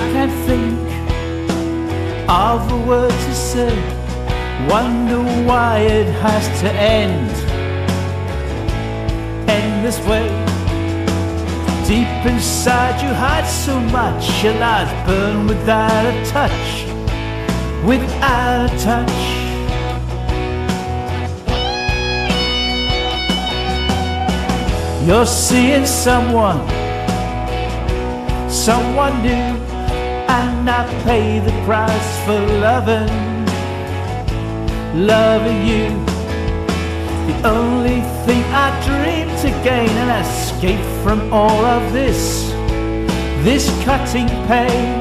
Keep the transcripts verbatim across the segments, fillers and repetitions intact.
can't think of a word to say. Wonder why it has to end, end this way. Deep inside you hide so much, your lies burn without a touch, without a touch. You're seeing someone, someone new, and I pay the price for loving, loving you. The only thing I dream to gain, an escape from all of this, this cutting pain.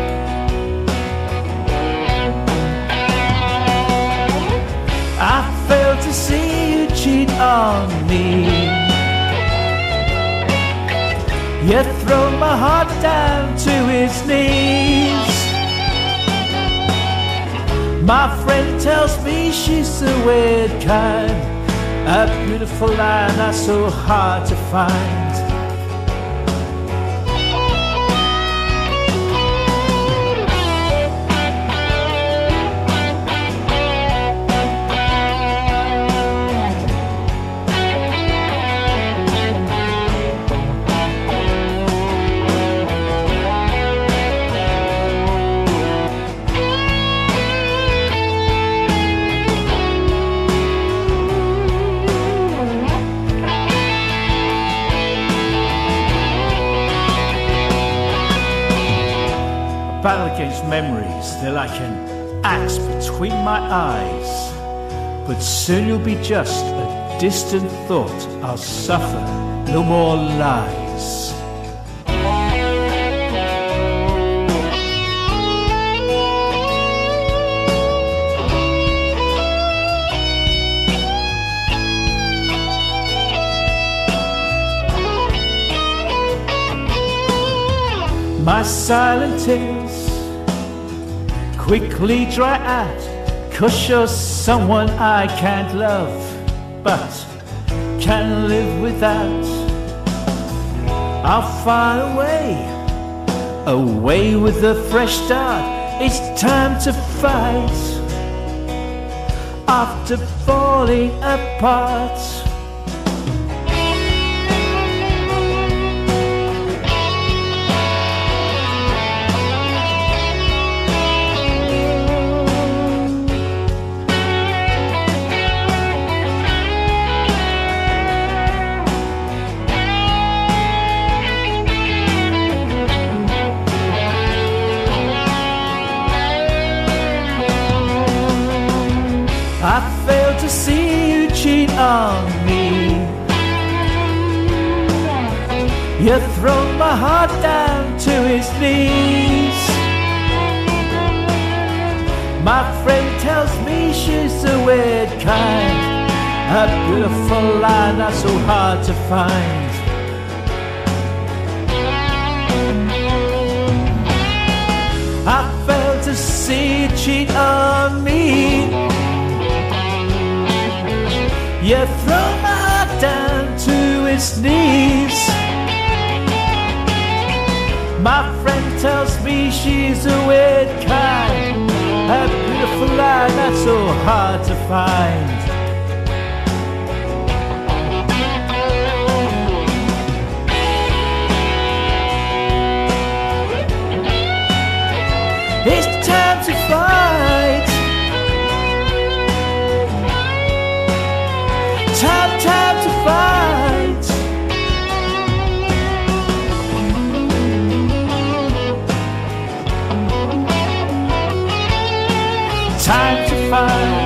I failed to see you cheat on me. You throw my heart down to its knees. My friend tells me she's the weird kind, a beautiful line that's so hard to find. Battle against memories, they're like an axe between my eyes. But soon you'll be just a distant thought. I'll suffer no more lies. My silent tears quickly dry out, 'cause you're someone I can't love, but can live without. I'll find a way, a way with a fresh start. It's time to fight after falling apart. I failed to see you cheat on me. You throw my heart down to its knees. My friend tells me she's the weird kind, a beautiful line that's so hard to find. I failed to see you cheat on me. You throw my heart down to its knees. My friend tells me she's a weird kind, a beautiful line that's so hard to find. It's time to fight. Time, time to fight. Time to fight.